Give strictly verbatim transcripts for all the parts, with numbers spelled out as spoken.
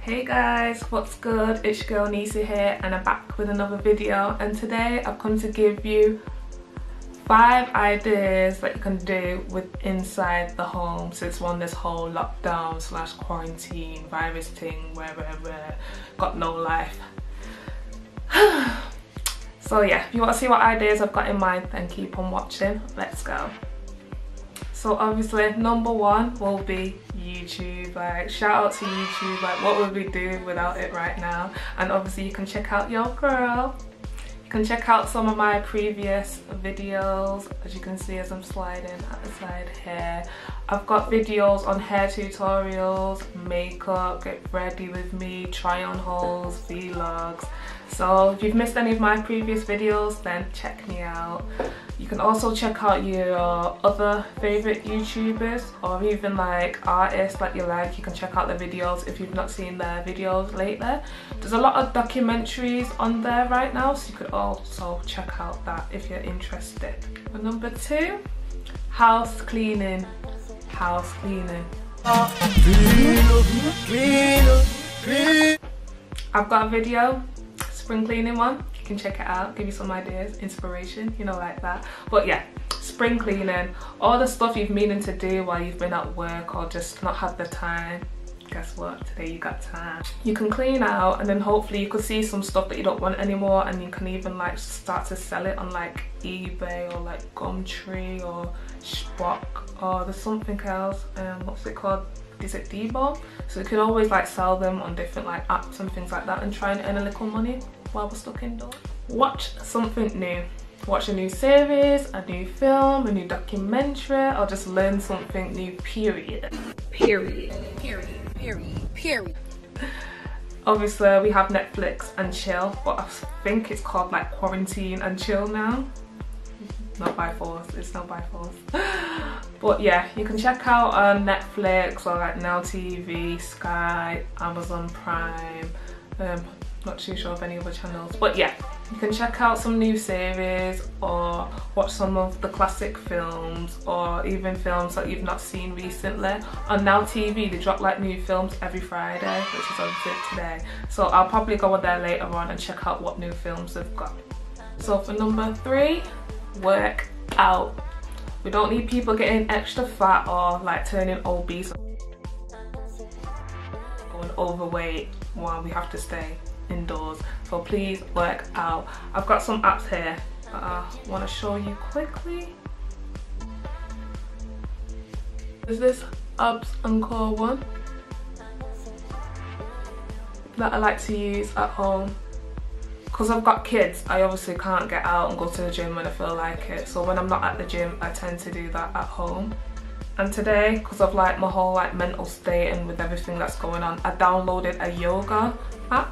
Hey guys, what's good? It's your girl Nisa here and I'm back with another video, and today I've come to give you five ideas that you can do with inside the home since we're on this whole lockdown slash quarantine virus thing where we've got no life. So yeah, if you want to see what ideas I've got in mind, then keep on watching. Let's go. So obviously number one will be YouTube. Like, shout out to YouTube. Like, what would we do without it right now? And obviously you can check out your girl. You can check out some of my previous videos, as you can see as I'm sliding at the side here. I've got videos on hair tutorials, makeup, get ready with me, try on hauls, vlogs. So if you've missed any of my previous videos, then check me out. You can also check out your other favourite YouTubers or even like artists that you like. You can check out their videos if you've not seen their videos lately. There's a lot of documentaries on there right now, so you could also check out that if you're interested. And number two, house cleaning. House cleaning. I've got a video, spring cleaning one. You can check it out, give you some ideas, inspiration, you know, like that. But yeah, spring cleaning, all the stuff you've meaning to do while you've been at work or just not had the time. Guess what, today you got time. You can clean out and then hopefully you could see some stuff that you don't want anymore, and you can even like start to sell it on like eBay or like Gumtree or shpok, or there's something else, um what's it called, is it Depop? So you can always like sell them on different like apps and things like that and try and earn a little money while we're stuck indoors. Watch something new. Watch a new series, a new film, a new documentary, or just learn something new, period. Period. Period. Period. Period. Obviously we have Netflix and chill, but I think it's called like quarantine and chill now. Not by force, it's not by force. But yeah, you can check out on Netflix or like Now T V, Sky, Amazon Prime, um, not too sure of any other channels, but yeah, you can check out some new series or watch some of the classic films or even films that you've not seen recently. On Now T V they drop like new films every Friday, which is obviously today, so I'll probably go on there later on and check out what new films they've got. So for number three, work out. We don't need people getting extra fat or like turning obese, going overweight while we have to stay indoors. So please work out. I've got some apps here that I want to show you quickly. There's this Abs and Core one that I like to use at home. Because I've got kids, I obviously can't get out and go to the gym when I feel like it. So when I'm not at the gym, I tend to do that at home. And today, because of like my whole like mental state and with everything that's going on, I downloaded a yoga app.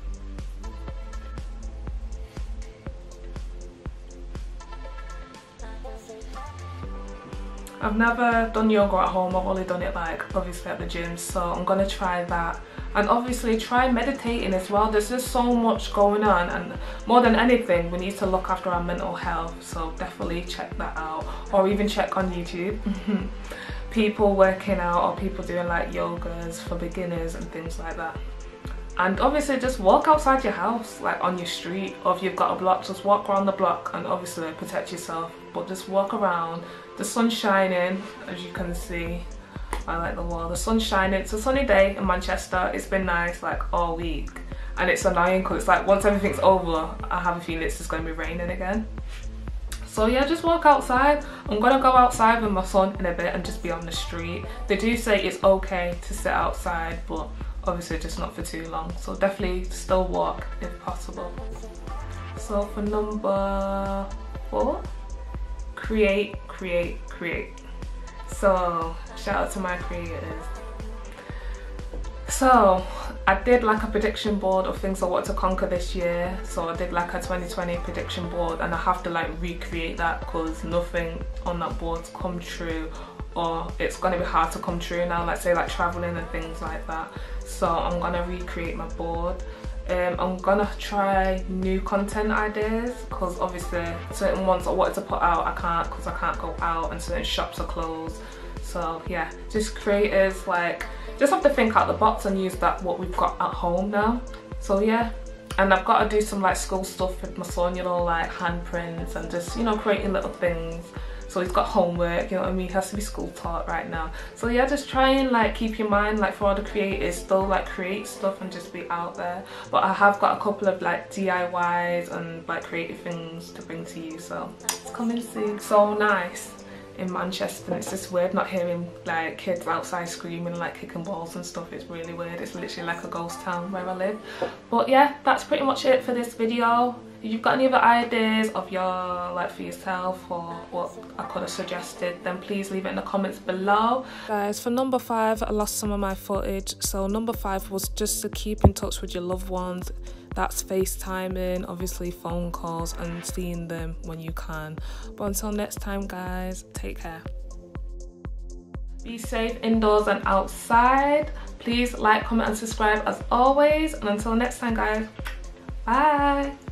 I've never done yoga at home, I've only done it like obviously at the gym, so I'm gonna try that. And obviously try meditating as well. There's just so much going on, and more than anything we need to look after our mental health, so definitely check that out, or even check on YouTube. People working out or people doing like yogas for beginners and things like that. And obviously just walk outside your house, like on your street, or if you've got a block, just walk around the block and obviously protect yourself, but just walk around. The sun's shining, as you can see. I like the wall. The sun's shining. It's a sunny day in Manchester. It's been nice like all week, and it's annoying because it's like once everything's over, I have a feeling it's just going to be raining again. So yeah, just walk outside. I'm gonna go outside with my son in a bit and just be on the street. They do say it's okay to sit outside, but obviously just not for too long, so definitely still walk if possible. So for number four, create, create, create. So shout out to my creators. So I did like a prediction board of things I want to conquer this year. So I did like a twenty twenty prediction board, and I have to like recreate that because nothing on that board's come true, or it's going to be hard to come true now, like say like traveling and things like that. So I'm going to recreate my board. Um, I'm gonna try new content ideas because obviously certain ones I wanted to put out I can't because I can't go out and certain shops are closed. So yeah, just creators like just have to think out the box and use that what we've got at home now. So yeah, and I've got to do some like school stuff with my son, you know, like handprints and just, you know, creating little things. So he's got homework, you know what I mean, he has to be school taught right now. So yeah, just try and like keep your mind like for all the creators, still like create stuff and just be out there. But I have got a couple of like D I Ys and like creative things to bring to you, so it's coming soon. So nice in Manchester, and it's just weird not hearing like kids outside screaming, like kicking balls and stuff. It's really weird. It's literally like a ghost town where I live. But yeah, that's pretty much it for this video. If you've got any other ideas of your like for yourself or what I could have suggested, then please leave it in the comments below. Guys, for number five, I lost some of my footage. So number five was just to keep in touch with your loved ones. That's FaceTiming, obviously phone calls, and seeing them when you can. But until next time, guys, take care. Be safe indoors and outside. Please like, comment and subscribe as always. And until next time, guys, bye.